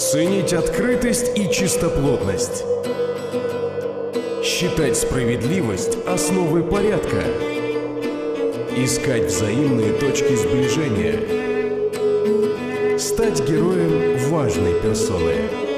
Ценить открытость и чистоплотность. Считать справедливость основой порядка. Искать взаимные точки сближения. Стать героем важной персоны.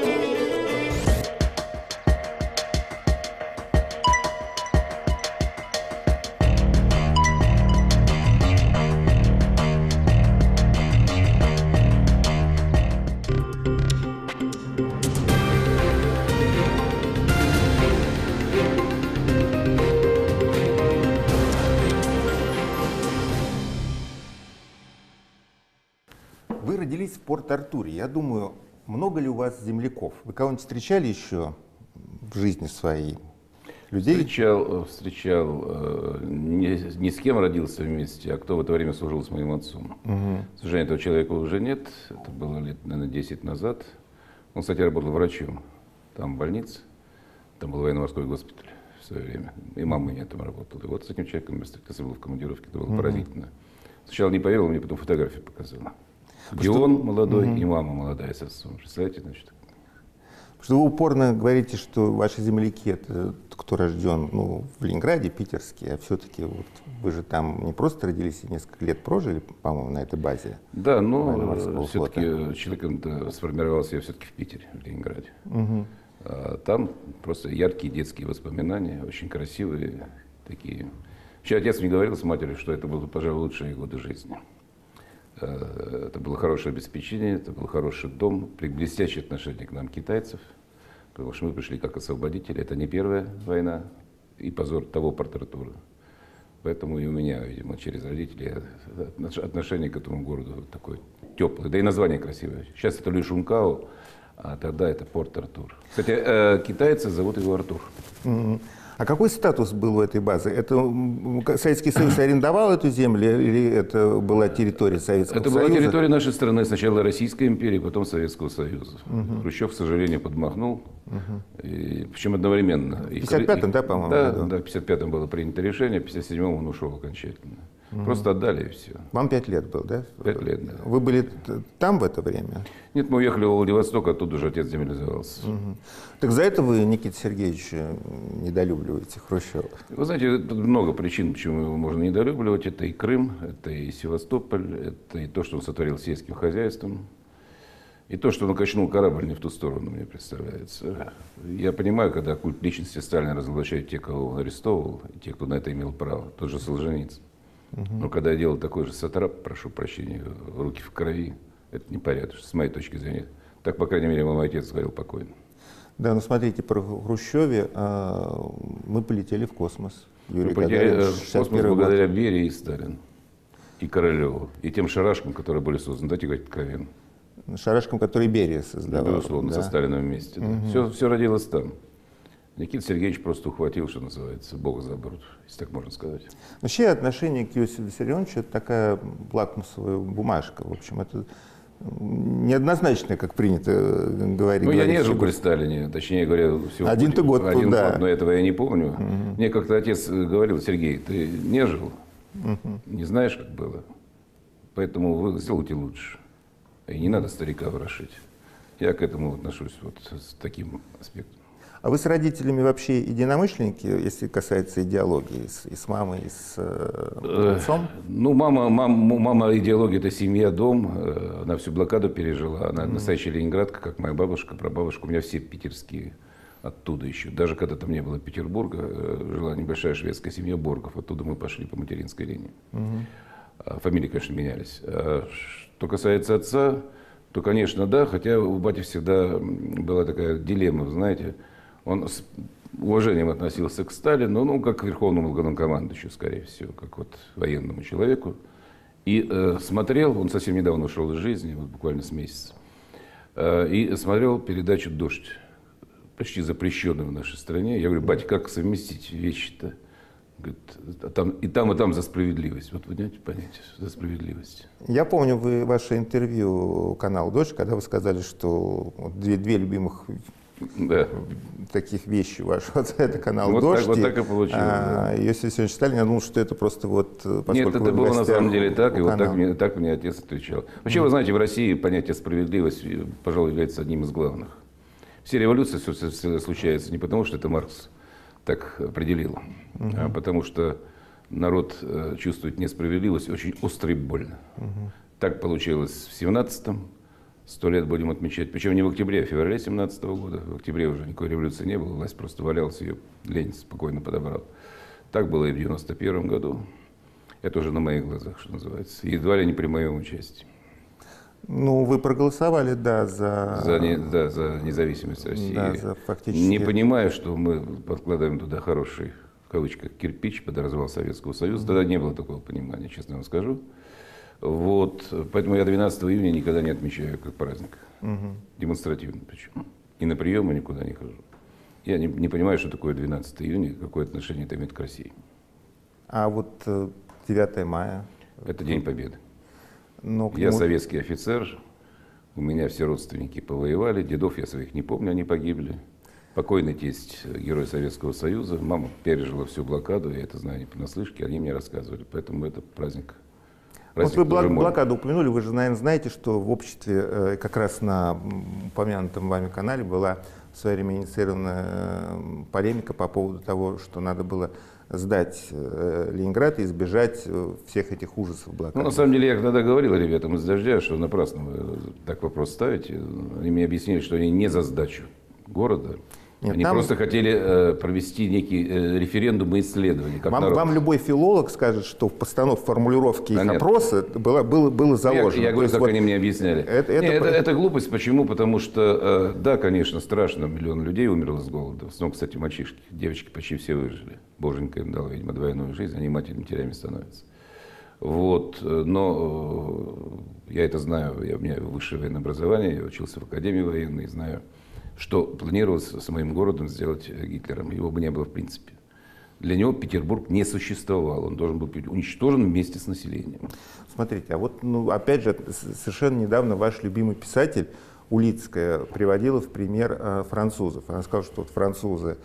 Вы родились в Порт-Артуре. Я думаю, много ли у вас земляков? Вы кого-нибудь встречали еще в жизни своей? Людей? Встречал. Не с кем родился вместе, а кто в это время служил с моим отцом. К сожалению, этого человека уже нет. Это было лет, наверное, 10 назад. Он, кстати, работал врачом. Там больница, там был военно-морской госпиталь в свое время. И мама у меня там работала. И вот с этим человеком я встретился, был в командировке. Это было поразительно. Сначала не поверил, мне потом фотографию показал. И он молодой, и мама молодая с отцом. Представляете, значит? Что вы упорно говорите, что ваши земляки, это кто рожден в Ленинграде, питерские, а все-таки вот вы же там не просто родились и несколько лет прожили, по-моему, на этой базе. Да, но все-таки человеком-то сформировался я все-таки в Питере, в Ленинграде. А там просто яркие детские воспоминания, очень красивые такие. Вообще отец мне говорил с матерью, что это были, пожалуй, лучшие годы жизни. Это было хорошее обеспечение, это был хороший дом, блестящее отношение к нам китайцев, потому что мы пришли как освободители. Это не первая война и позор того Порт-Артура. Поэтому и у меня, видимо, через родителей отношение к этому городу такое теплое. Да и название красивое. Сейчас это Люйшункао, а тогда это Порт-Артур. Кстати, китайцы зовут его Артур. А какой статус был у этой базы? Это Советский Союз арендовал эту землю или это была территория Советского Союза? Это была территория нашей страны. Сначала Российской империи, потом Советского Союза. Хрущев, к сожалению, подмахнул. Причем одновременно. В 55-м, да, по-моему? Да, в 55-м было принято решение, в 57-м он ушел окончательно. Просто отдали и все. Вам 5 лет было, да? 5 лет, да. Вы были там в это время? Нет, мы уехали в Владивосток, оттуда же отец демобилизовался. Так за это вы, Никита Сергеевич, недолюбливаете Хрущева? Вы знаете, тут много причин, почему его можно недолюбливать. Это и Крым, это и Севастополь, это и то, что он сотворил с сельским хозяйством, и то, что он качнул корабль не в ту сторону, мне представляется. Я понимаю, когда культ личности Сталина разоблачают те, кого он арестовывал, и те, кто на это имел право, тот же Солженицын. Но когда я делал такой же сатрап, прошу прощения, руки в крови, это непорядочно, с моей точки зрения. Так, по крайней мере, мой отец говорил покойно. Да, ну смотрите, про Хрущеве мы полетели в космос. Мы полетели в космос благодаря Берии и Сталину, и Королеву, и тем шарашкам, которые были созданы. Дайте говорить откровенно. Шарашкам, которые Берия создавал. Безусловно, да? Со Сталином вместе. Да. Все родилось там. Никита Сергеевич просто ухватил, что называется, Бога за борт, если так можно сказать. Вообще отношение к Иосифу Виссарионовичу — это такая лакмусовая бумажка. В общем, это неоднозначно, как принято говорить. Ну, я не жил при Сталине, точнее говоря, всего один-то год, да. Но этого я не помню. Мне как-то отец говорил: Сергей, ты не жил, не знаешь, как было, поэтому вы сделайте лучше. И не надо старика ворошить. Я к этому отношусь вот с таким аспектом. А вы с родителями вообще единомышленники, если касается идеологии, и с мамой, и с отцом? Ну, мама идеология — это семья, дом. Она всю блокаду пережила. Она настоящая ленинградка, как моя бабушка, прабабушка. У меня все питерские оттуда еще. Даже когда там не было Петербурга, жила небольшая шведская семья Боргов. Оттуда мы пошли по материнской линии. Фамилии, конечно, менялись. Что касается отца, то, конечно, да. Хотя у бати всегда была такая дилемма, знаете. Он с уважением относился к Сталину, ну, как к верховному главнокомандующему, скорее всего, как вот военному человеку. И смотрел, он совсем недавно ушел из жизни, вот буквально с месяца, и смотрел передачу «Дождь», почти запрещенную в нашей стране. Я говорю: батя, как совместить вещи-то? Говорит, и там за справедливость. Вот вы понимаете понятие, за справедливость. Я помню ваше интервью каналу «Дождь», когда вы сказали, что две любимых Да. таких вещий ваш. Вот это канал Вот «Дождь». вот так и получилось. Да. Иосиф Виссарионович Сталин, я думал, что это просто вот... Нет, это было на самом деле так, и вот канала. так мне отец отвечал. Вообще, вы знаете, в России понятие справедливости, пожалуй, является одним из главных. Все революции случаются не потому, что это Маркс так определил, а потому что народ чувствует несправедливость очень остро и больно. Так получилось в 17-м. 100 лет будем отмечать. Причем не в октябре, а в феврале 17-го года. В октябре уже никакой революции не было. Власть просто валялась, ее Ленин спокойно подобрал. Так было и в 91-м году. Это уже на моих глазах, что называется. Едва ли не при моем участии. Ну, вы проголосовали, да, за независимость России. Да, за фактически... Не понимая, что мы подкладываем туда хороший, в кавычках, кирпич под развал Советского Союза. Тогда не было такого понимания, честно вам скажу. Вот, поэтому я 12 июня никогда не отмечаю как праздник. Демонстративно причем. И на приемы никуда не хожу. Я не понимаю, что такое 12 июня, какое отношение это имеет к России. А вот 9 мая? Это День Победы. Но Я советский офицер, у меня все родственники повоевали, дедов я своих не помню, они погибли. Покойный тесть, герой Советского Союза, мама пережила всю блокаду, я это знаю не понаслышке, они мне рассказывали, поэтому это праздник. Вот вы блокаду упомянули, вы же, наверное, знаете, что в обществе как раз на упомянутом вами канале была в свое время инициирована полемика по поводу того, что надо было сдать Ленинград и избежать всех этих ужасов блокады. Ну, на самом деле, я тогда говорил ребятам из «Дождя», что напрасно вы так вопрос ставите. Они мне объяснили, что они не за сдачу города. Нет, они просто хотели провести некий референдум и исследование. Вам любой филолог скажет, что в постановке формулировки их опроса было заложено. Я говорю, как вот они мне объясняли. Это глупость. Почему? Потому что, да, конечно, страшно, миллион людей умерло с голода. В основном, кстати, мальчишки, девочки почти все выжили. Боженька им дал, видимо, двойную жизнь, они матерями становятся. Вот. Но я это знаю, у меня высшее военное образование, я учился в академии военной, знаю, что планировалось с моим городом сделать Гитлером. Его бы не было в принципе. Для него Петербург не существовал. Он должен был быть уничтожен вместе с населением. Смотрите, а вот, опять же, совершенно недавно ваш любимый писатель Улицкая приводила в пример французов. Она сказала, что вот французы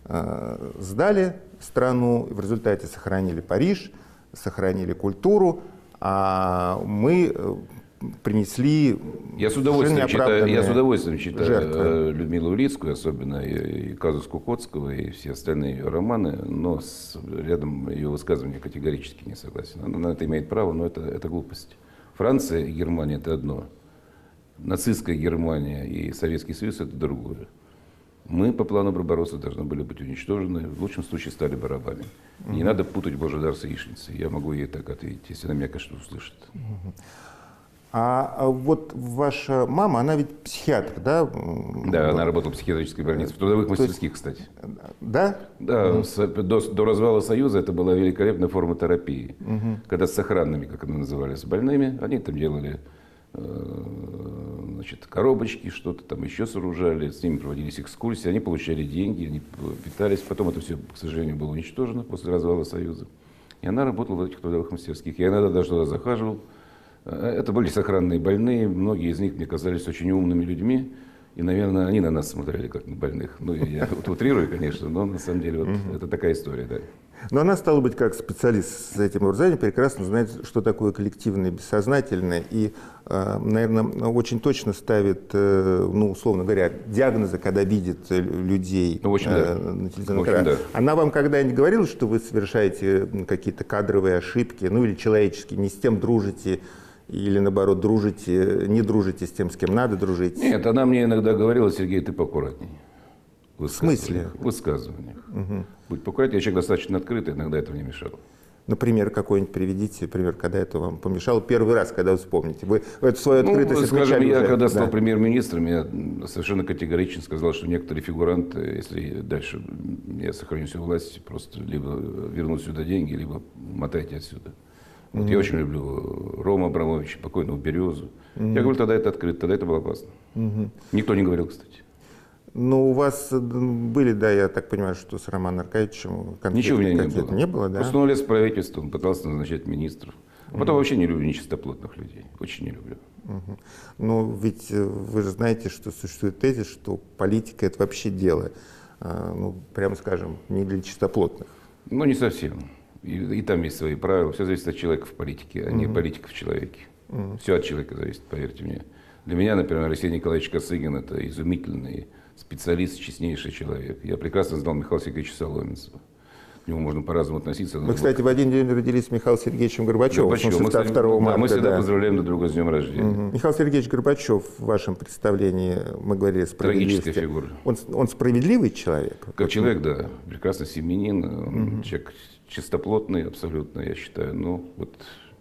сдали страну, в результате сохранили Париж, сохранили культуру, а мы принесли. Я с удовольствием читаю жертвы. Людмилу Улицкую, особенно и казус Кукоцкого, и все остальные ее романы, но рядом ее высказывания категорически не согласен. Она на это имеет право, но это глупость. Франция и Германия – это одно. Нацистская Германия и Советский Союз – это другое. Мы по плану Барбароссы должны были быть уничтожены, в лучшем случае стали бы рабами. Не надо путать Божий дар с яичницей. Я могу ей так ответить, если она меня, конечно, услышит. А вот ваша мама, она ведь психиатр, да? Да, она работала в психиатрической больнице, в трудовых мастерских, кстати. Да? Да, до развала Союза это была великолепная форма терапии. Когда с сохранными, как они назывались, больными, они там делали коробочки, что-то там еще сооружали, с ними проводились экскурсии, они получали деньги, они питались. Потом это все, к сожалению, было уничтожено после развала Союза. И она работала в этих трудовых мастерских. Я иногда даже туда захаживал. Это были сохранные больные, многие из них мне казались очень умными людьми, и, наверное, они на нас смотрели как на больных. Ну, я утрирую, конечно, но на самом деле вот это такая история, да. Но она, стала быть, как специалист с этим образованием, прекрасно знает, что такое коллективное, бессознательное, и, наверное, очень точно ставит, условно говоря, диагнозы, когда видит людей на телевизионном экране. Да. Она вам когда-нибудь говорила, что вы совершаете какие-то кадровые ошибки, или человеческие, не с тем дружите, или, наоборот, не дружите с тем, с кем надо дружить? Нет, она мне иногда говорила: Сергей, ты поаккуратней. В смысле? В высказываниях. Будь поаккуратнее, я человек достаточно открытый, иногда этого не мешало. Например, какой-нибудь приведите, пример, когда это вам помешало первый раз, когда вы вспомните. Вы эту свою открытость скажем, я когда стал премьер-министром, я совершенно категорично сказал, что некоторые фигуранты, если дальше я сохраню всю власть, просто либо верну сюда деньги, либо мотайте отсюда. Вот я очень люблю Рома Абрамовича, покойного Березу. Я говорю, тогда это открыто, тогда это было опасно. Никто не говорил, кстати. Ну, у вас были, да, я так понимаю, что с Романом Аркадьевичем конфликты? Ничего у меня не было. Не было, да? Просто он лез в правительство, он пытался назначать министров. А потом вообще не люблю нечистоплотных людей. Очень не люблю. Ну, ведь вы же знаете, что существует тезис, что политика — это вообще дело, ну, прямо скажем, не для чистоплотных. Ну, не совсем. И там есть свои правила. Все зависит от человека в политике, а не политика в человеке. Все от человека зависит, поверьте мне. Для меня, например, Алексей Николаевич Косыгин — это изумительный специалист, честнейший человек. Я прекрасно знал Михаила Сергеевича Соломенцева. К нему можно по-разному относиться. Вы, кстати, в один день родились с Михаилом Сергеевичем Горбачевым, Горбачев. в смысле, 2 марта. Да, мы всегда да. поздравляем друг друга с днем рождения. Михаил Сергеевич Горбачев, в вашем представлении, мы говорили, справедливости. Трагическая фигура. Он справедливый человек? Как человек, да. Прекрасный семьянин. Он человек чистоплотный абсолютно, я считаю. Ну, вот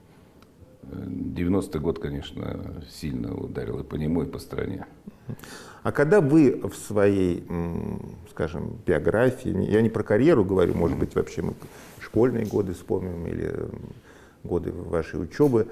90-й год, конечно, сильно ударил и по нему, и по стране. А когда вы в своей, скажем, биографии, я не про карьеру говорю, может быть, вообще мы школьные годы вспомним или годы вашей учебы,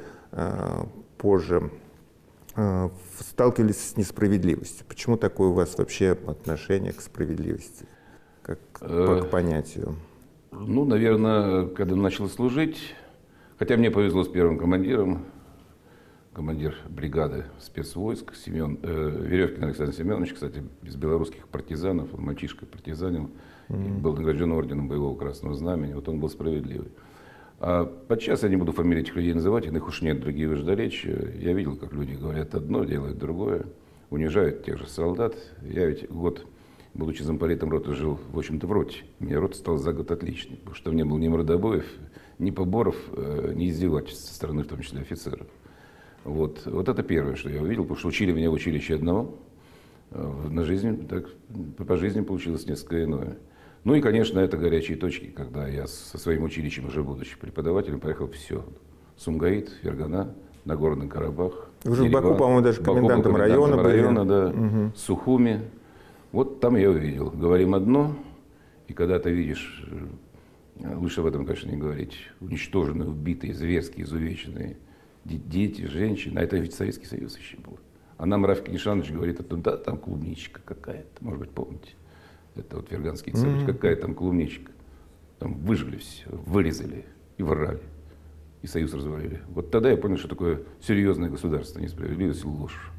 позже сталкивались с несправедливостью. Почему такое у вас вообще отношение к справедливости, как к понятию? Ну, наверное, когда начал служить, хотя мне повезло с первым командиром, командир бригады спецвойск Веревкин Александр Семенович, кстати, из белорусских партизанов, он мальчишка партизанин, был награжден орденом Боевого Красного Знамени, вот он был справедливый. А подчас я не буду фамилии этих людей называть, их уж нет, другие выжда речи. Я видел, как люди говорят одно, делают другое, унижают тех же солдат. Я ведь год, будучи замполитом роты, жил, в общем-то, в роте. У меня рота стала за год отличной, потому что не было ни мордобоев, ни поборов, ни издевательств со стороны, в том числе, офицеров. Вот это первое, что я увидел, потому что учили меня в училище одного, на жизнь, так, по жизни получилось несколько иное. Ну и, конечно, это горячие точки, когда я со своим училищем, уже будучи преподавателем, поехал все. Сумгаит, Фергана, Нагорный Карабах. Вы же в Баку, по-моему, даже комендантом района были. Да, Сухуми. Вот там я увидел. Говорим одно, и когда ты видишь, лучше об этом, конечно, не говорить, уничтоженные, убитые, зверские, изувеченные дети, женщины, а это ведь Советский Союз еще был. А нам Рафик Нишанович говорит, да, там клубничка какая-то, может быть, помните. Это вот Ферганский царь, какая там клубничка. Там выжгли все, вырезали и ворали. И союз развалили. Вот тогда я понял, что такое серьезное государство, несправедливость и ложь.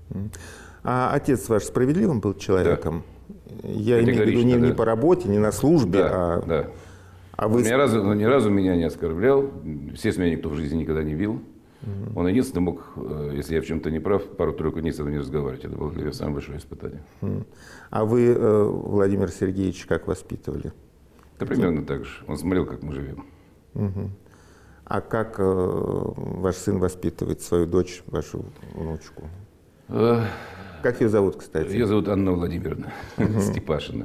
А отец ваш справедливым был человеком? Да. Я имею в виду не по работе, не на службе, да, да. А вы... ни разу меня не оскорблял. Все с меня никто в жизни никогда не бил. Он единственный мог, если я в чем-то не прав, пару-тройку дней со мной не разговаривать. Это было для меня самое большое испытание. А вы, Владимир Сергеевич, как воспитывали? Да примерно так же. Он смотрел, как мы живем. А как ваш сын воспитывает свою дочь, вашу внучку? Как ее зовут, кстати? Ее зовут Анна Владимировна Степашина.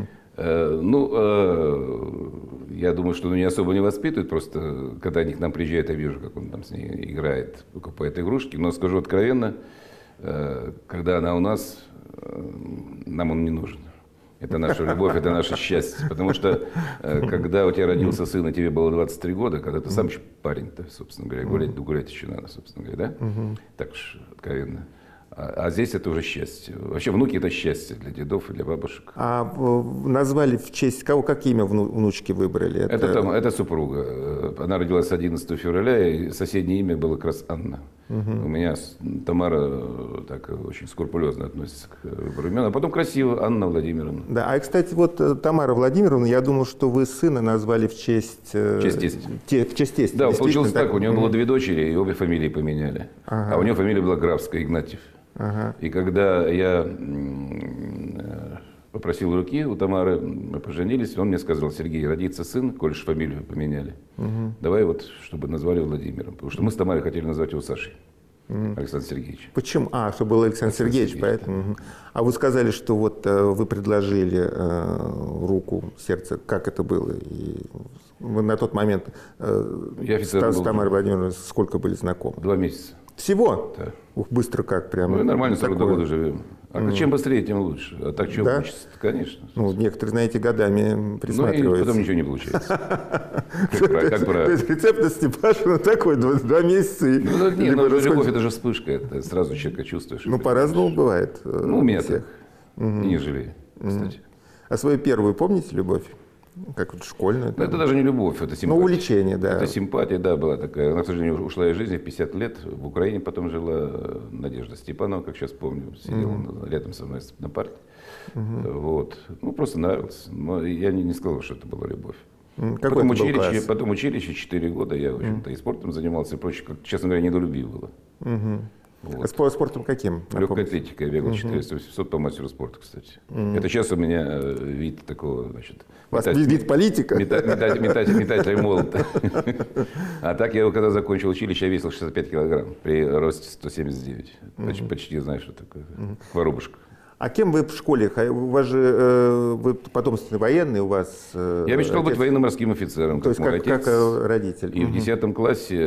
Я думаю, что он не особо не воспитывает, просто когда они к нам приезжают, я вижу, как он там с ней играет, покупает игрушки. Но скажу откровенно, когда она у нас, нам он не нужен. Это наша любовь, это наше счастье. Потому что когда у тебя родился сын, и тебе было 23 года, когда ты сам еще парень-то, собственно говоря, гулять еще надо, собственно говоря, да? Так уж откровенно. А здесь это уже счастье. Вообще внуки — это счастье для дедов и для бабушек. А назвали в честь кого? Как имя внучки выбрали? Это супруга. Она родилась 11 февраля, и соседнее имя было как раз Анна. У меня Тамара так очень скрупулезно относится к выбору имен. А потом красиво Анна Владимировна. Да, кстати, вот Тамара Владимировна, я думал, что вы сына назвали в честь... В честь тестя. В честь тестя. Да, получилось так. У нее было 2 дочери, и обе фамилии поменяли. А у нее фамилия была Графская, Игнатьев. И когда я попросил руки у Тамары, мы поженились, он мне сказал: Сергей, родится сын, коль же фамилию поменяли, давай вот, чтобы назвали Владимиром. Потому что мы с Тамарой хотели назвать его Сашей. Александр Сергеевич. Почему? Что был Александр Сергеевич, поэтому. А вы сказали, что вот вы предложили руку, сердце. Как это было? И вы на тот момент с Тамарой Владимировной сколько были знакомы? 2 месяца. Всего? Да. Ух, быстро как прямо. Мы нормально 40 года живем. А чем быстрее, тем лучше. А так что получится? Конечно. Ну, некоторые, знаете, годами присматриваются. Ну, и потом ничего не получается. Как правило. То есть рецепт от Степашина такой, 2 месяца. Нет, любовь — это же вспышка. Это сразу человека чувствуешь. Ну, по-разному бывает. Ну, у меня так. Не жалею, кстати. А свою первую помните любовь? Как вот школьная? Это даже не любовь, это симпатия. Ну, увлечение, да. Это симпатия, да, была такая. Она, к сожалению, ушла из жизни в 50 лет. В Украине потом жила Надежда Степанова, как сейчас помню, сидела рядом со мной на парте. Вот. Ну, просто нравилось. Но я не сказал, что это была любовь. Потом училище 4 года, я, в общем-то, и спортом занимался, и прочее, как, честно говоря, недолюбивало. Вот. А спортом каким? Легкой атлетикой. Я бегал 400-800 по мастеру спорта, кстати. Это сейчас у меня вид такого, значит... У вас вид политика? Метатель молота. А так я, когда закончил училище, я весил 65 килограмм при росте 179. Значит, почти знаю, что такое. Воробушка. А кем вы в школе? У вас же вы потомственный военный, у вас... Я мечтал быть военно-морским офицером, как мой отец. Как родитель. И в 10 классе,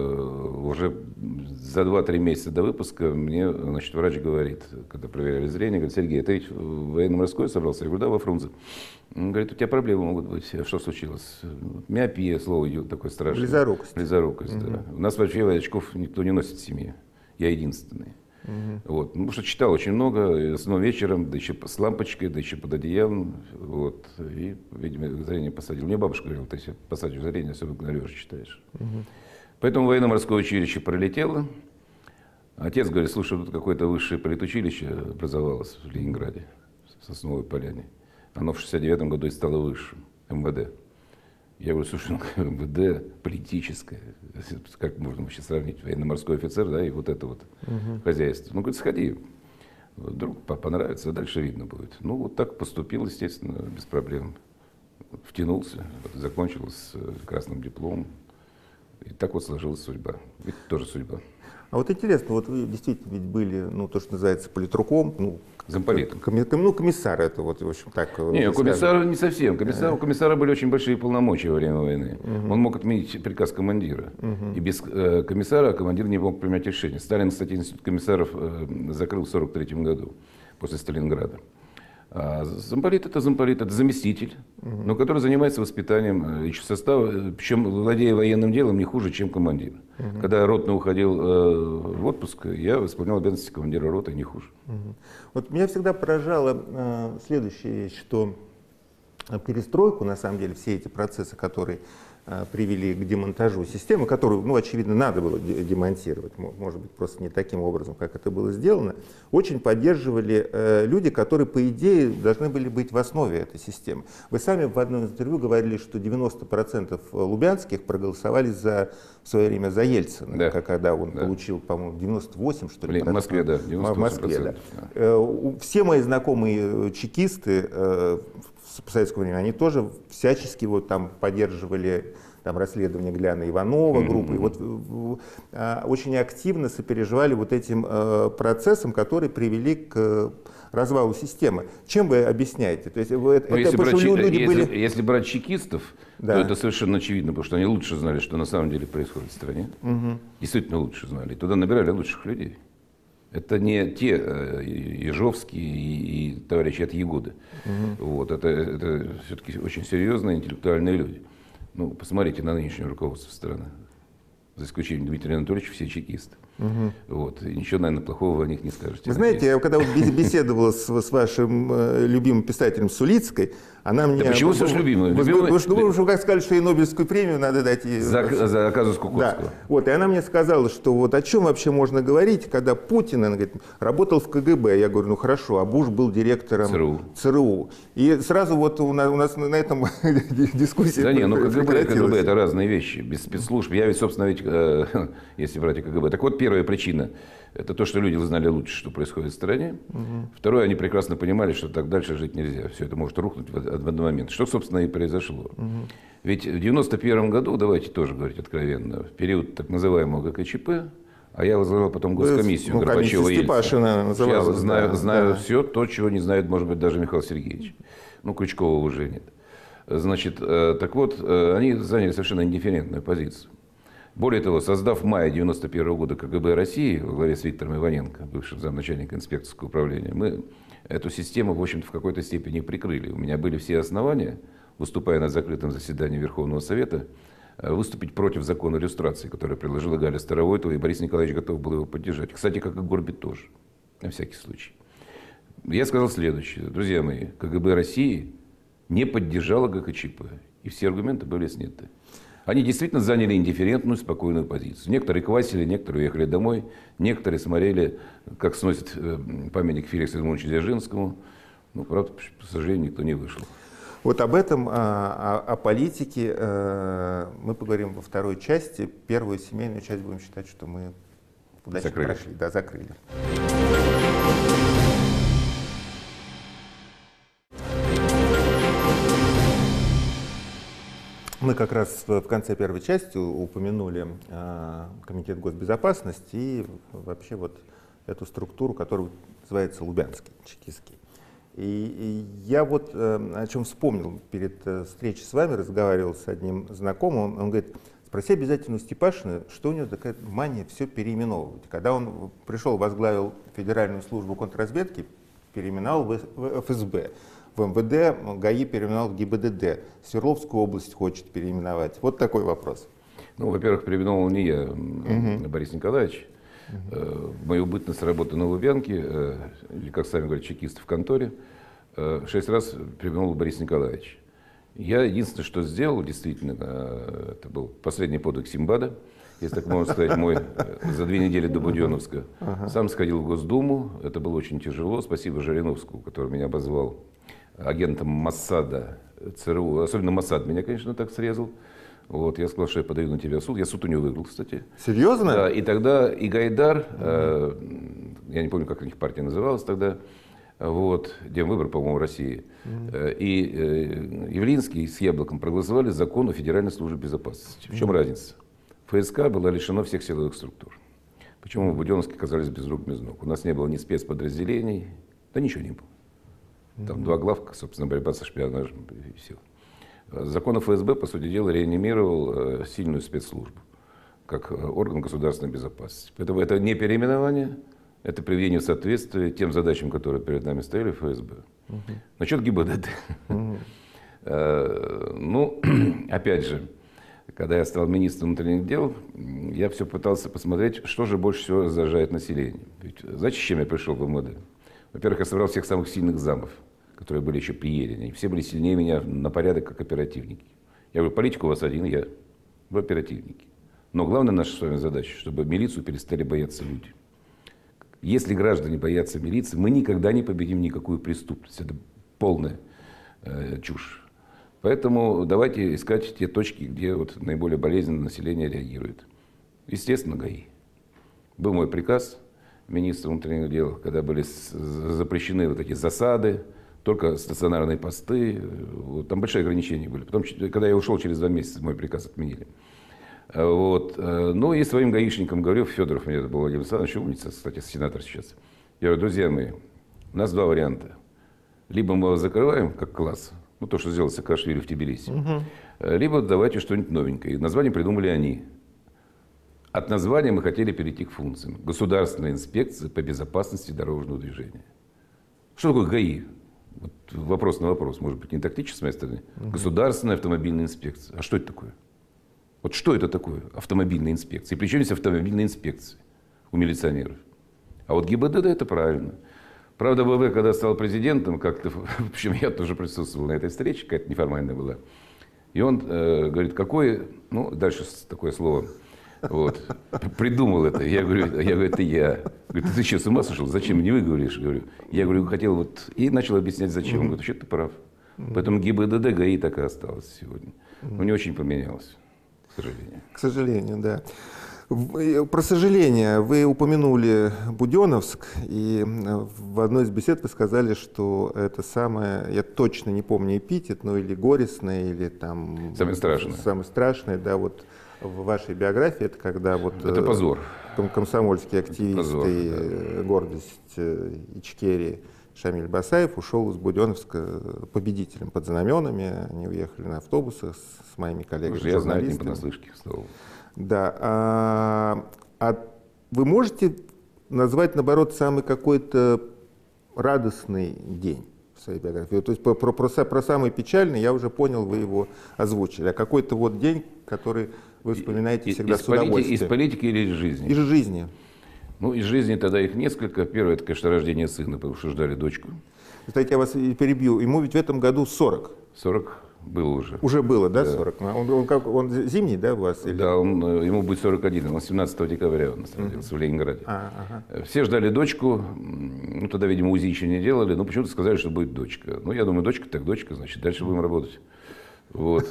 уже за 2-3 месяца до выпуска, мне, значит, врач говорит, когда проверяли зрение, говорит: Сергей, ты ведь в военно-морское собрался? Я говорю: да, во Фрунзе. Он говорит: у тебя проблемы могут быть. А что случилось? Миопия, слово идет такое страшное. Близорукость. Близорукость, да. У нас вообще очков никто не носит в семье. Я единственный. Вот. Ну, потому что читал очень много, снова вечером, да еще с лампочкой, да еще под одеялом. Вот. И, видимо, зрение посадил. Мне бабушка говорила: ты если посадишь зрение, особенно на лежа читаешь. Поэтому военно-морское училище пролетело. Отец говорит: слушай, тут какое-то высшее политучилище образовалось в Ленинграде, в Сосновой Поляне. Оно в 69 году и стало высшим, МВД. Я говорю: слушай, ну МВД политическое, как можно вообще сравнить военно-морской офицер, да, и вот это вот хозяйство. Ну, говорит, сходи, вдруг понравится, а дальше видно будет. Ну, вот так поступил, естественно, без проблем. Втянулся, закончил с красным дипломом. И так вот сложилась судьба. Ведь тоже судьба. А вот интересно, вот вы действительно ведь были, ну, то, что называется политруком, ну, замполитом. Комиссар, это вот, в общем, так... Не, комиссар не совсем. У комиссара были очень большие полномочия во время войны. Он мог отменить приказ командира. И без комиссара командир не мог принимать решения. Сталин, кстати, институт комиссаров закрыл в 1943 году, после Сталинграда. А замполит это заместитель, но который занимается воспитанием еще состава, причем владея военным делом не хуже, чем командир. Когда ротный уходил в отпуск, я исполнял обязанности командира роты не хуже. Вот меня всегда поражала следующая вещь, что перестройку, на самом деле, все эти процессы, которые привели к демонтажу системы, которую, ну, очевидно, надо было демонтировать, может быть, просто не таким образом, как это было сделано, очень поддерживали люди, которые, по идее, должны были быть в основе этой системы. Вы сами в одном из интервью говорили, что 90% лубянских проголосовали в свое время за Ельцина, да, когда он получил, по-моему, 98, что ли? В Москве, да, 98%. В Москве, да. Все мои знакомые чекисты в советское время, они тоже всячески вот там поддерживали там расследование Гляна Иванова группы, и вот очень активно сопереживали вот этим процессам, которые привели к развалу системы. Чем вы объясняете? То есть, если брать чекистов, да, то это совершенно очевидно, потому что они лучше знали, что на самом деле происходит в стране. Действительно лучше знали. И туда набирали лучших людей. Это не те Ежовские и товарищи от Ягоды. Вот, это все-таки очень серьезные интеллектуальные люди. Ну, посмотрите на нынешнее руководство страны. За исключением Дмитрия Анатольевича, все чекисты. Вот. И ничего, наверное, плохого вы о них не скажете. Вы знаете, я когда беседовала с вашим любимым писателем Сулицкой, она мне... Да почему с любимым? Потому что, как сказали, что и Нобелевскую премию надо дать... За казус Кукоцкого. Да. Вот, и она мне сказала, что вот о чем вообще можно говорить, когда Путин, она говорит, работал в КГБ. Я говорю: ну хорошо, а Буш был директором ЦРУ. И сразу вот у нас на этом дискуссия... Да не, ну КГБ и КГБ это разные вещи, без спецслужб. Я ведь, собственно, если брать и КГБ. Так вот, первая причина – это то, что люди знали лучше, что происходит в стране. Второе, они прекрасно понимали, что так дальше жить нельзя. Все это может рухнуть в один момент. Что, собственно, и произошло. Ведь в 1991 году, давайте тоже говорить откровенно, в период так называемого ГКЧП, а я возглавлял потом госкомиссию Горбачева-Ельцина. Я знаю все то, чего не знает, может быть, даже Михаил Сергеевич. Ну, Крючкова уже нет. Значит, так вот, они заняли совершенно индифферентную позицию. Более того, создав в мае 1991 года КГБ России во главе с Виктором Иваненко, бывшим замначальника инспекторского управления, мы эту систему, в общем-то, в какой-то степени прикрыли. У меня были все основания, выступая на закрытом заседании Верховного Совета, выступить против закона иллюстрации, который предложила Галя Старовойтова, и Борис Николаевич готов был его поддержать. Кстати, как и Горбит тоже, на всякий случай. Я сказал следующее: друзья мои, КГБ России не поддержала ГКЧП. И все аргументы были сняты. Они действительно заняли индифферентную, спокойную позицию. Некоторые квасили, некоторые уехали домой, некоторые смотрели, как сносят памятник Феликсу Эдмундовичу Дзержинскому. Ну, правда, к сожалению, никто не вышел. Вот об этом, о политике мы поговорим во второй части. Первую семейную часть будем считать, что мы удачно прошли. Да, закрыли. Мы как раз в конце первой части упомянули Комитет госбезопасности и вообще вот эту структуру, которая называется Лубянский, чекистский. И я вот о чем вспомнил перед встречей с вами, разговаривал с одним знакомым, он говорит, спроси обязательно у Степашина, что у него такая мания все переименовывать. Когда он пришел, возглавил Федеральную службу контрразведки, переименовал в ФСБ. В МВД ГАИ переименовал в ГИБДД. Свердловскую область хочет переименовать. Вот такой вопрос. Ну, во-первых, переименовал не я, Борис Николаевич. В мою бытность работы на Лубянке, или, как сами говорят, чекисты в конторе, 6 раз переименовал Борис Николаевич. Я единственное, что сделал, действительно, это был последний подвиг Симбада, если так можно сказать, мой, за 2 недели до Буденновска. Сам сходил в Госдуму, это было очень тяжело. Спасибо Жириновскому, который меня обозвал агентом Моссада, ЦРУ. Особенно Моссад меня, конечно, так срезал. Вот, я сказал, что я подаю на тебя в суд. Я суд у него выиграл, кстати. Серьезно? Да, и тогда и Гайдар, я не помню, как у них партия называлась тогда, вот, Демвыбор, по-моему, России, и Явлинский с Яблоком проголосовали закон о Федеральной службе безопасности. В чем разница? ФСК была лишена всех силовых структур. Почему мы в Буденновске оказались без рук, без ног? У нас не было ни спецподразделений, да ничего не было. Там 2 главка, собственно, борьба со шпионажем и все. Закон о ФСБ, по сути дела, реанимировал сильную спецслужбу, как орган государственной безопасности. Поэтому это не переименование, это приведение в соответствие тем задачам, которые перед нами стояли в ФСБ. Насчет ГИБДД. Ну, опять же, когда я стал министром внутренних дел, я все пытался посмотреть, что же больше всего раздражает население. Ведь, знаете, с чем я пришел в МВД? Во-первых, я собрал всех самых сильных замов, которые были еще при Елене. И все были сильнее меня на порядок, как оперативники. Я говорю, политик у вас один, вы оперативники. Но главная наша с вами задача, чтобы милицию перестали бояться люди. Если граждане боятся милиции, мы никогда не победим никакую преступность. Это полная чушь. Поэтому давайте искать те точки, где вот наиболее болезненно население реагирует. Естественно, ГАИ. Был мой приказ министра внутренних дел, когда были запрещены вот эти засады, только стационарные посты, вот, там большие ограничения были. Потом, когда я ушел, через 2 месяца мой приказ отменили. Вот. Ну и своим гаишникам говорю, Федоров, мне это был Владимир Александрович, умница, кстати, сенатор сейчас. Я говорю, друзья мои, у нас 2 варианта. Либо мы вас закрываем, как класс, ну то, что сделал Саакашвили в Тбилиси, либо давайте что-нибудь новенькое. И название придумали они. От названия мы хотели перейти к функциям. Государственная инспекция по безопасности дорожного движения. Что такое ГАИ? Вот вопрос на вопрос, может быть, не тактически с моей стороны. Государственная автомобильная инспекция. А что это такое? Вот что это такое? Автомобильная инспекция. И при чем здесь автомобильная инспекция у милиционеров? А вот ГИБДД это правильно. Правда, ВВ, когда стал президентом, как-то, в общем, я тоже присутствовал на этой встрече, какая-то неформальная была. И он говорит, какое, ну, дальше такое слово, вот, придумал это. Я говорю, это я. Говорит, ты что, с ума сошел? Зачем не вы говоришь? Говорю, я говорю, хотел вот, и начал объяснять, зачем. Он говорит, вообще ты прав. Поэтому ГИБДД, ГАИ так и осталось сегодня. Но не очень поменялось, к сожалению. К сожалению, да. Про сожаление вы упомянули Буденновск, и в одной из бесед вы сказали, что это самое, я точно не помню эпитет, но или горестное, или там... Самое страшное. Самое страшное, да, вот в вашей биографии, это когда вот... Это позор. Комсомольские активисты, позор, да. Гордость Ичкерии Шамиль Басаев ушел из Буденновска победителем под знаменами, они уехали на автобусах с моими коллегами. Я знаю, не понаслышке, слово. Да. Вы можете назвать, наоборот, самый какой-то радостный день в своей биографии? То есть про самый печальный я уже понял, вы его озвучили. А какой-то вот день, который вы вспоминаете всегда с удовольствием? Из политики или из жизни? Из жизни. Ну, из жизни тогда их несколько. Первое, это, конечно, рождение сына, потому что ждали дочку. Кстати, я вас перебью. Ему ведь в этом году 40. 40 было уже. Уже было, да, 40? Он зимний, да, у вас? Или? Да, ему будет 41. Он 17 декабря он родился в Ленинграде. Все ждали дочку. Ну, тогда, видимо, УЗИ еще не делали. Но почему-то сказали, что будет дочка. Ну, я думаю, дочка так дочка, значит, дальше будем работать. Вот.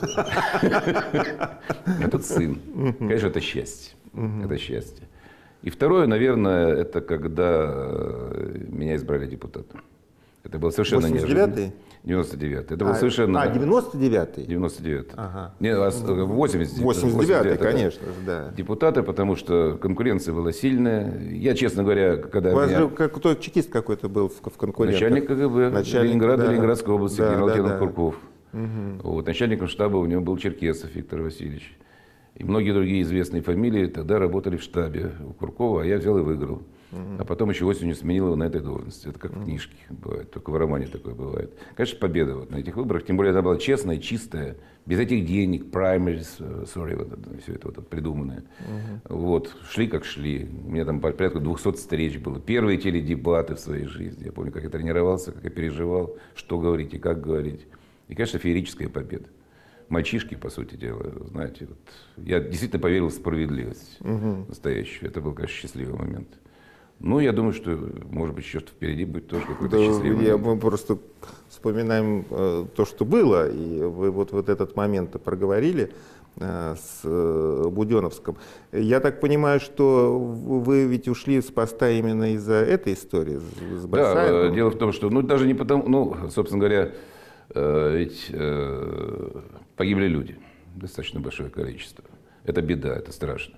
Этот сын. Конечно, это счастье. Это счастье. И второе, наверное, это когда меня избрали депутатом. Это было совершенно неожиданно. 89-й? 99-й. Это было совершенно... 99-й? 99-й. Ага. Не, 89-й. 89-й, конечно же, да. Депутаты, потому что конкуренция была сильная. Я, честно говоря, когда... У вас же кто чекист какой-то был в конкурентах. Начальник КГБ Ленинграда, да. Ленинградской области, генерал Тихон да. Курков. Вот. Начальником штаба у него был Черкесов Виктор Васильевич. И многие другие известные фамилии тогда работали в штабе у Куркова, а я взял и выиграл. А потом еще осенью сменил его на этой должности. Это как в книжке бывает, только в романе такое бывает. Конечно, победа вот на этих выборах, тем более она была честная, чистая, без этих денег, primaries, все это вот придуманное. Вот, шли как шли. У меня там порядка 200 встреч было. Первые теледебаты в своей жизни. Я помню, как я тренировался, как я переживал, что говорить и как говорить. И, конечно, феерическая победа. Мальчишки, по сути дела, знаете, вот, я действительно поверил в справедливость настоящую. Это был, конечно, счастливый момент. Ну, я думаю, что, может быть, еще впереди будет тоже какой-то счастливый момент. Мы просто вспоминаем то, что было, и вы вот этот момент проговорили с Буденновском. Я так понимаю, что вы ведь ушли с поста именно из-за этой истории с Басаевым? Да, дело в том, что, ну, даже не потому, ну, собственно говоря, ведь погибли люди, достаточно большое количество. Это беда, это страшно.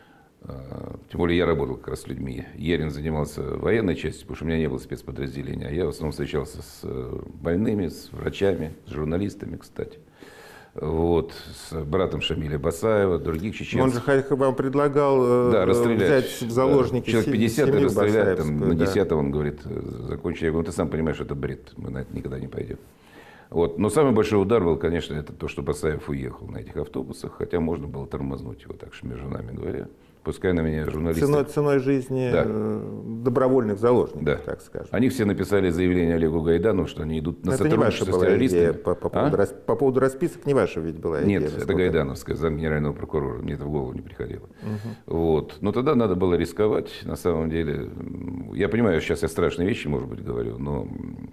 Тем более я работал как раз с людьми. Ерин занимался военной частью, потому что у меня не было спецподразделения. А я в основном встречался с больными, с врачами, с журналистами, кстати. Вот, с братом Шамиля Басаева, других чеченцев. Он же вам предлагал взять в заложники человек 50 и расстрелять, там, на да. 10-м он говорит, закончи. Я говорю, ты сам понимаешь, что это бред, мы на это никогда не пойдем. Вот. Но самый большой удар был, конечно, это то, что Басаев уехал на этих автобусах, хотя можно было тормознуть его, так что между нами говоря. Пускай на меня журналисты... Ценой жизни добровольных заложников, так скажем. Они все написали заявление Олегу Гайдану, что они идут на это сотрудничество не ваша с террористами. Идея, по поводу расписок не ваша ведь была идея? Нет, это Гайдановская, зам генерального прокурора. Мне это в голову не приходило. Вот. Но тогда надо было рисковать. На самом деле, я понимаю, сейчас я страшные вещи, может быть, говорю, но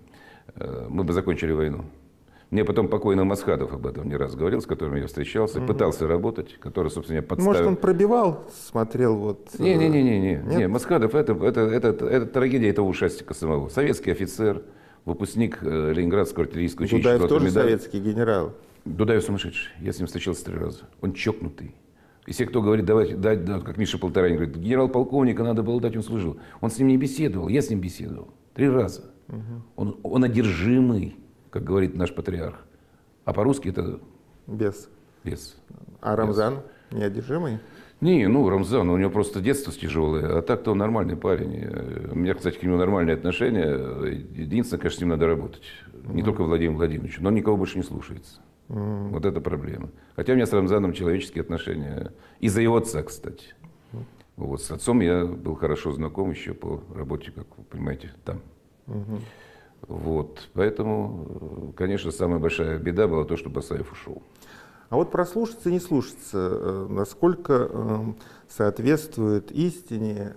мы бы закончили войну. Мне потом покойный Масхадов об этом не раз говорил, с которым я встречался, пытался работать, который, собственно, меня подставил. Может, он пробивал, смотрел вот... Не, Масхадов, это трагедия этого ушастика самого. Советский офицер, выпускник Ленинградского артиллерийского училища. Дудаев тоже советский генерал. Дудаев сумасшедший. Я с ним встречался 3 раза. Он чокнутый. И все, кто говорит, давайте дать, как Миша Полторанин говорит, генерал-полковника надо было дать, он служил. Он с ним не беседовал, я с ним беседовал. 3 раза. Он одержимый, как говорит наш патриарх. А по-русски это... Бес. Бес. А Рамзан неодержимый? Не, ну Рамзан, у него просто детство тяжелое, а так-то он нормальный парень. У меня, кстати, к нему нормальные отношения. Единственное, конечно, с ним надо работать. Не только Владимир Владимирович, но он никого больше не слушается. Вот это проблема. Хотя у меня с Рамзаном человеческие отношения. Из-за его отца, кстати. Вот, с отцом я был хорошо знаком еще по работе, как вы понимаете, там. Вот, поэтому, конечно, самая большая беда была то, что Басаев ушел. А вот прослушаться и не слушаться, насколько соответствует истине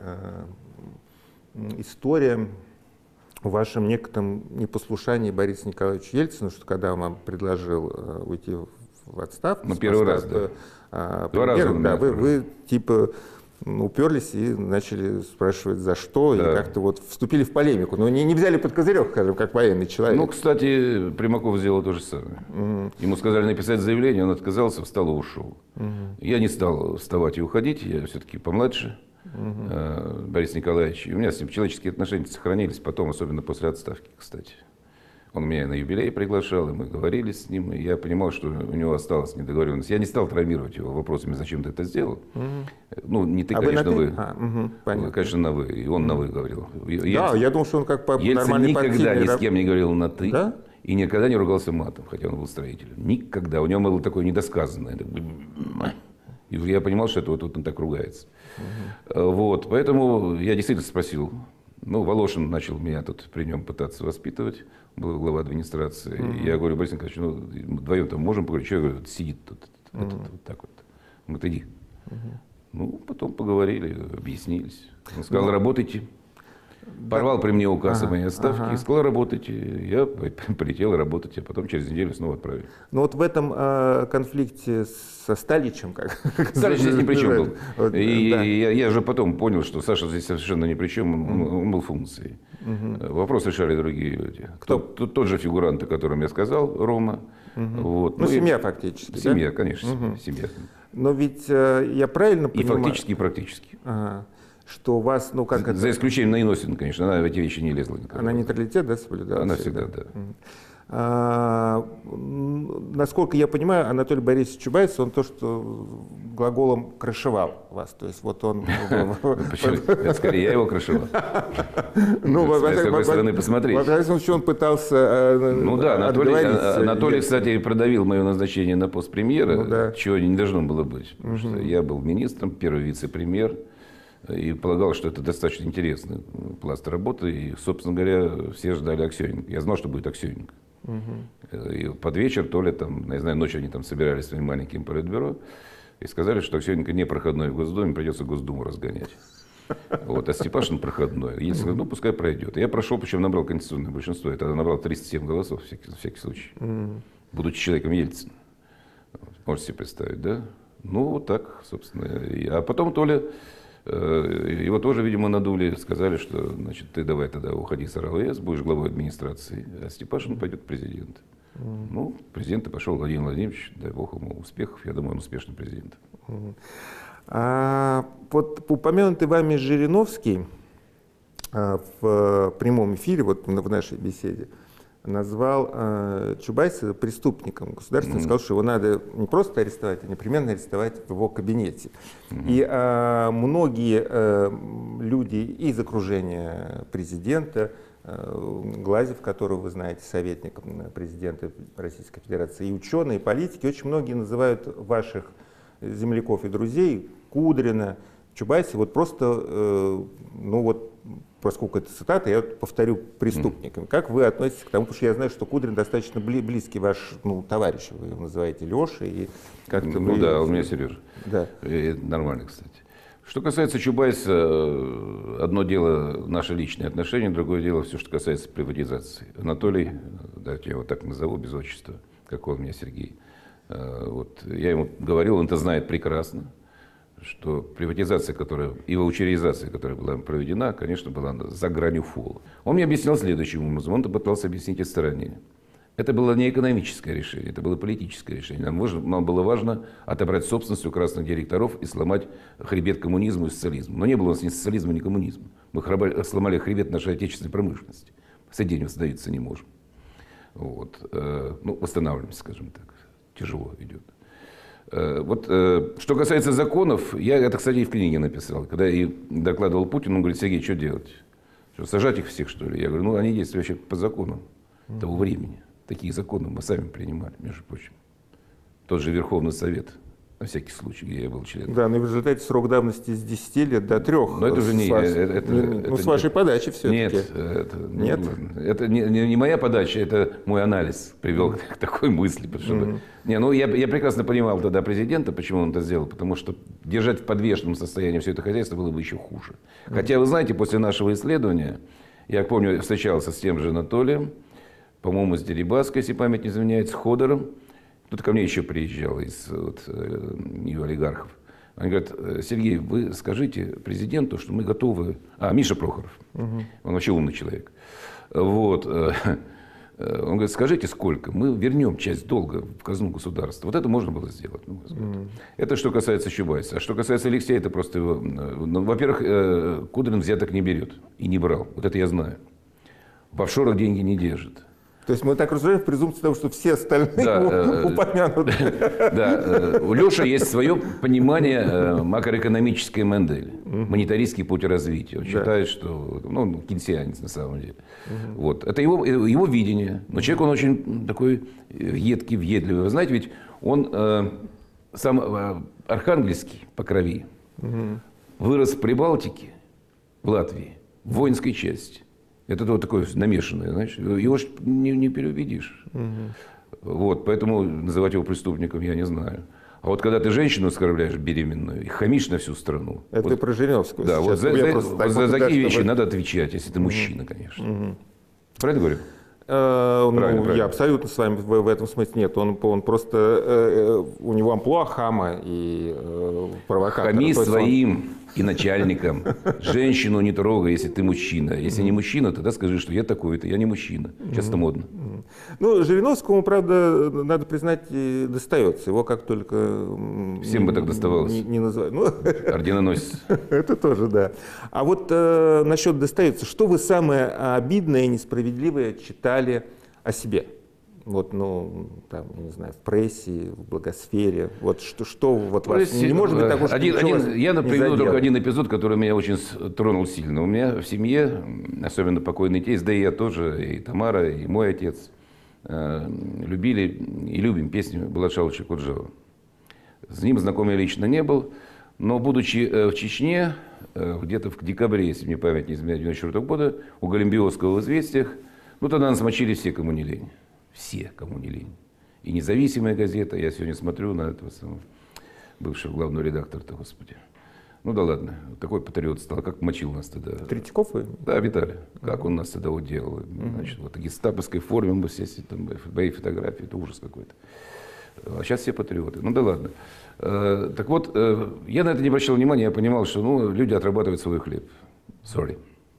история в вашем некотором непослушании Борису Николаевичу Ельцину, что когда он вам предложил уйти в отставку, ну, первый раз, да. 2 раза он вы типа уперлись и начали спрашивать, за что, да. И как-то вот вступили в полемику. Но не взяли под козырек, скажем, как военный человек. Ну, кстати, Примаков сделал то же самое. Ему сказали написать заявление, он отказался, встал и ушел. Я не стал вставать и уходить, я все-таки помладше Борис Николаевич. И у меня с ним человеческие отношения сохранились потом, особенно после отставки, кстати. Он меня на юбилей приглашал, и мы говорили с ним, и я понимал, что у него осталась недоговоренность. Я не стал травмировать его вопросами, зачем ты это сделал. Ну, не ты, конечно, вы. Конечно, на вы. И он на вы говорил. Да, я думал, что он как нормальный партийный... Ельцин никогда ни с кем не говорил на ты. Да? И никогда не ругался матом, хотя он был строителем. Никогда. У него было такое недосказанное. И я понимал, что это вот он так ругается. Вот, поэтому я действительно спросил. Ну, Волошин начал меня тут при нем пытаться воспитывать, был глава администрации. Я говорю: Борис Николаевич, ну, мы вдвоем там можем поговорить? Человек говорит: сидит тут, вот так вот. Он говорит: иди. Ну, потом поговорили, объяснились. Он сказал: работайте. Порвал при мне указ о моей отставке и сказал: работайте. Я полетел работать, а потом через неделю снова отправили. Ну вот в этом конфликте со Сталичем, Сталич здесь ни при чем был. Вот, И да. я же потом понял, что Саша здесь совершенно ни при чем, он был функцией. Вопрос решали другие люди. Тот же фигурант, о котором я сказал, Рома. Вот. Ну, семья фактически. Семья, да? конечно, семья. Но ведь я правильно И понимаю... фактически, и практически. Ага. Что у вас, ну как это... За исключением Наиносина, конечно, она в эти вещи не лезла никогда. Она нейтралитет, да, соблюдала? Она всегда, да. Насколько я понимаю, Анатолий Борисович Чубайс, он то, что глаголом крышевал вас. То есть вот он... Почему? Это скорее я его крышевал. Ну, с какой стороны посмотреть. Во всяком случае, он пытался Ну да, отговориться. Анатолий, кстати, продавил мое назначение на пост премьера, Ну да. чего не должно было быть. Потому что я был министром, первый вице-премьер, и полагал, что это достаточно интересный пласт работы. И, собственно говоря, все ждали Аксененко. Я знал, что будет Аксененко. И под вечер, то ли там, я знаю, ночью они там собирались своим маленьким политбюро и сказали, что Аксененко не проходной в Госдуме, придется Госдуму разгонять. Вот, а Степашин проходной. Ельцин говорит: ну, пускай пройдет. Я прошел, причем набрал конституционное большинство. Я тогда набрал 307 голосов, на всякий случай. Будучи человеком Ельцина. Можете себе представить, да? Ну, вот так, собственно. А потом Толя, его тоже, видимо, надули, сказали, что, значит, ты давай тогда уходи с РЛС, будешь главой администрации, а Степашин пойдет в президент. Ну, президент и пошел Владимир Владимирович, дай бог ему успехов. Я думаю, он успешный президент. Вот упомянутый вами Жириновский в прямом эфире, вот в нашей беседе, назвал Чубайса преступником государственным, сказал, что его надо не просто арестовать, а непременно арестовать в его кабинете. И многие люди из окружения президента, Глазев, которого вы знаете, советник президента Российской Федерации, и ученые, и политики, очень многие называют ваших земляков и друзей, Кудрина, Чубайса, вот просто, ну вот, поскольку это цитата, я повторю, преступниками. Как вы относитесь к тому, потому что я знаю, что Кудрин достаточно близкий ваш товарищ, вы его называете Леша. И как-то ну да, у меня Сережа. Да. И нормально, кстати. Что касается Чубайса, одно дело наши личные отношения, другое дело все, что касается приватизации. Анатолий, давайте я его так назову, без отчества, как он меня, Сергей. Вот, я ему говорил, он это знает прекрасно, что приватизация, и ваучеризация, которая была проведена, конечно, была за гранью фола. Он мне объяснял следующим образом, он пытался объяснить это стороне. Это было не экономическое решение, это было политическое решение. Нам было важно отобрать собственность у красных директоров и сломать хребет коммунизму и социализму. Но не было у нас ни социализма, ни коммунизма. Мы сломали хребет нашей отечественной промышленности. По сей день восстановиться не можем. Вот. Ну, восстанавливаемся, скажем так. Тяжело идет. Вот, что касается законов, я это, кстати, и в книге написал. Когда я докладывал Путину, он говорит: Сергей, что делать? Что, сажать их всех, что ли? Я говорю: ну, они действуют вообще по законам того времени. Такие законы мы сами принимали, между прочим. Тот же Верховный Совет, на всякий случай, где я был членом. Да, но в результате срок давности с 10 лет до 3. Но это уже не... с вашей подачи все-таки. Нет, это не моя подача, это мой анализ привел к такой мысли. Я прекрасно понимал тогда президента, почему он это сделал, потому что держать в подвешенном состоянии все это хозяйство было бы еще хуже. Хотя, вы знаете, после нашего исследования, я помню, встречался с тем же Анатолием, по-моему, с Дерибаской, если память не изменяет, с Ходором. Кто-то ко мне еще приезжал из ее олигархов. Они говорят: Сергей, вы скажите президенту, что мы готовы... Миша Прохоров. Он вообще умный человек. Вот. Он говорит: скажите, сколько? Мы вернем часть долга в казну государства. Вот это можно было сделать, на мой взгляд. Это что касается Чубайса. А что касается Алексея, это просто его... во-первых, Кудрин взяток не берет. И не брал. Вот это я знаю. В офшорах деньги не держит. То есть мы так рассуждаем в презумпции того, что все остальные упомянуты. Да, у Леши есть свое понимание макроэкономической модели, монетаристский путь развития. Он считает, что, кейнсианец на самом деле. Вот. Это его видение. Но человек, он очень такой едкий, въедливый. Вы знаете, ведь он сам архангельский по крови, вырос в Прибалтике, в Латвии, в воинской части. Это вот такое намешанное, знаешь, его ж не переубедишь. Вот, поэтому называть его преступником я не знаю. А вот когда ты женщину оскорбляешь беременную и хамишь на всю страну. Это вот, ты про Жириновского. Да, вот за такие вещи чтобы... надо отвечать, если ты мужчина, конечно. Правильно говорю? Правильно. Я абсолютно с вами в этом смысле нет. Он просто, у него амплуа хама и провокатора. Хами своим и начальникам. Женщину не трогай, если ты мужчина. Если не мужчина, тогда скажи, что я такой-то, я не мужчина. Сейчас это модно. Ну, Жириновскому, правда, надо признать, достается. Его как только... Всем бы так доставалось. Не называют. Ну, орденоносец. Это тоже, да. А вот насчет достается. Что вы самое обидное и несправедливое читали о себе? Вот, ну, там, я не знаю, в прессе, в благосфере. Вот что вот вас не может быть такого, что я приведу только один эпизод, который меня очень тронул сильно. У меня в семье, особенно покойный тесть, да и я тоже, и Тамара, и мой отец, любили и любим песню Булат Шалыча Куджава. С ним знаком я лично не был, но, будучи в Чечне, где-то в декабре, если мне память не изменяет, 1994 года, у Галимбиовского в «Известиях», ну, тогда нас мочили все, кому не лень. Все, кому не лень. И независимая газета, я сегодня смотрю на этого самого бывшего главного редактора-то, господи. Ну да ладно, такой патриот стал, как мочил нас тогда. Третьяков? Да, Виталий. Как он нас тогда вот делал. Значит, вот в гестаповской форме, мы все там, ФБИ фотографии, это ужас какой-то. А сейчас все патриоты. Ну да ладно. Так вот, я на это не обращал внимания, я понимал, что ну, люди отрабатывают свой хлеб. Sorry.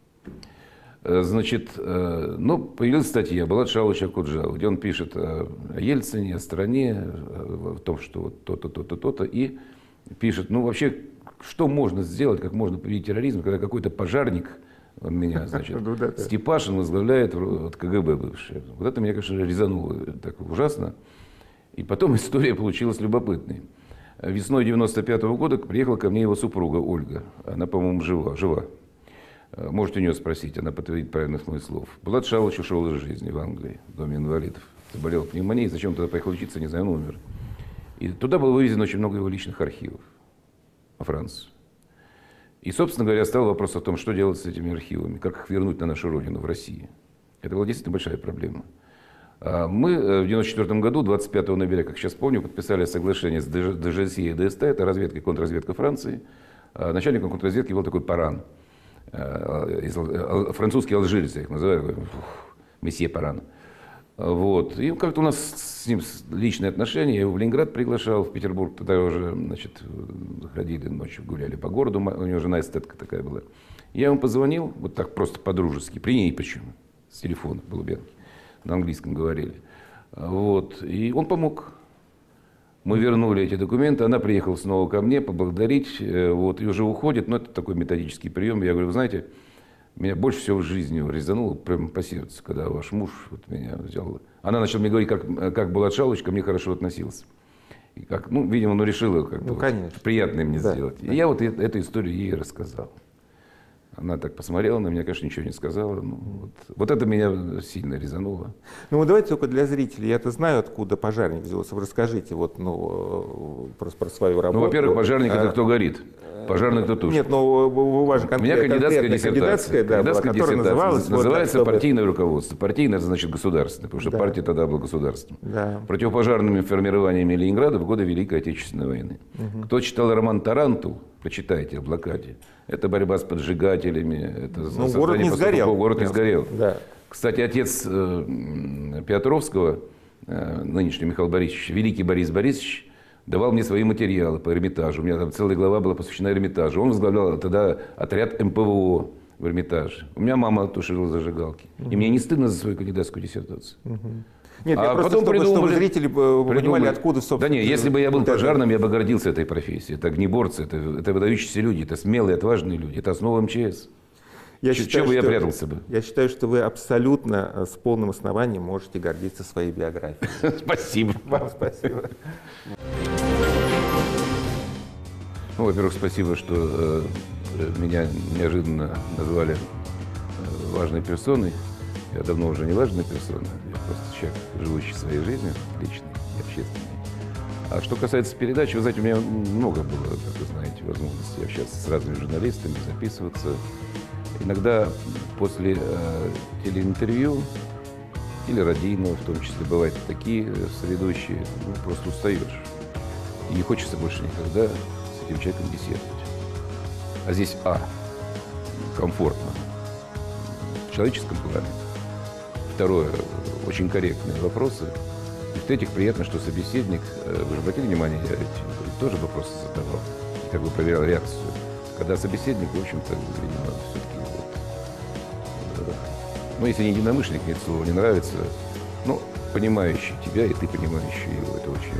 Значит, ну, появилась статья Булат Шалыча Куджава, где он пишет о Ельцине, о стране, о том, что вот то-то, то-то, то-то, и пишет, ну, вообще, что можно сделать, как можно победить терроризм, когда какой-то пожарник, он меня, значит, Степашин возглавляет вот, КГБ бывший. Вот это меня, конечно, резануло так ужасно. И потом история получилась любопытной. Весной 1995 года приехала ко мне его супруга Ольга. Она, по-моему, жива. Можете у нее спросить, она подтвердит правильных моих слов. Булат Шалыч ушел из жизни в Англии, в доме инвалидов. Заболел пневмонией, зачем туда поехал учиться, не знаю, он умер. И туда было вывезено очень много его личных архивов во Францию. И, собственно говоря, стал вопрос о том, что делать с этими архивами, как их вернуть на нашу родину, в России. Это была действительно большая проблема. Мы в 1994 году, 25 ноября, как сейчас помню, подписали соглашение с ДЖСИ и ДСТ, это разведка и контрразведка Франции. Начальником контрразведки был такой Паран. Французский алжирец, я их называю, месье Паран. Вот. И как-то у нас с ним личные отношения. Я его в Ленинград приглашал, в Петербург. Тогда уже, значит, ходили ночью, гуляли по городу. У него жена эстетка такая была. Я ему позвонил, вот так просто по-дружески, при ней причем, с телефона в Лубянке. На английском говорили. Вот. И он помог. Мы вернули эти документы, она приехала снова ко мне поблагодарить, вот, и уже уходит, но это такой методический прием. Я говорю, вы знаете, меня больше всего в жизни резануло прямо по сердцу, когда ваш муж вот меня взял. Она начала мне говорить, как Булат Шалыч ко мне хорошо относился. И как, ну, видимо, она решила как бы, приятное мне сделать. Да. И я вот эту историю ей рассказал. Она так посмотрела на меня, конечно, ничего не сказала. Ну, вот это меня сильно резануло. Ну, давайте только для зрителей. Я-то знаю, откуда пожарник взялся. Вы расскажите вот, ну, про свою работу. Ну, во-первых, пожарник это кто горит. Пожарный кто тушит. Нет, но у вас же у меня кандидатская диссертация. Кандидатская диссертация называется вот партийное руководство. Партийное, это значит государственное, потому что партия тогда была государственной. Да. Противопожарными формированиями Ленинграда в годы Великой Отечественной войны. Кто читал роман «Тарантул», почитайте о блокаде. Это борьба с поджигателями. Это город не сгорел. Город не сгорел. Да. Кстати, отец Петровского, нынешний Михаил Борисович, великий Борис Борисович, давал мне свои материалы по Эрмитажу. У меня там целая глава была посвящена Эрмитажу. Он возглавлял тогда отряд МПВО в Эрмитаже. У меня мама тушила зажигалки. И мне не стыдно за свою кандидатскую диссертацию. Нет, я просто чтобы зрители понимали, откуда, собственно... Да нет, если бы я был пожарным, я бы гордился этой профессией. Это огнеборцы, это выдающиеся люди, это смелые, отважные люди, это основа МЧС. Чем бы я прятался бы? Я считаю, что вы абсолютно с полным основанием можете гордиться своей биографией. Спасибо. Вам спасибо. Ну, во-первых, спасибо, что меня неожиданно назвали важной персоной. Я давно уже не важная персона, я просто человек, живущий своей жизнью, личной и общественной. А что касается передач, вы знаете, у меня много было, как вы знаете, возможностей общаться с разными журналистами, записываться. Иногда после телеинтервью или радийного, в том числе, бывают такие соведущие, ну, просто устаешь. И не хочется больше никогда с этим человеком беседовать. А здесь комфортно в человеческом плане. Второе, очень корректные вопросы. И в-третьих, приятно, что собеседник, вы же обратили внимание, я ведь тоже вопросы задавал, и как бы проверял реакцию. Когда собеседник, в общем-то, видимо, все-таки ну, если не единомышленник, мне это слово не нравится, ну, понимающий тебя, и ты понимающий его, это очень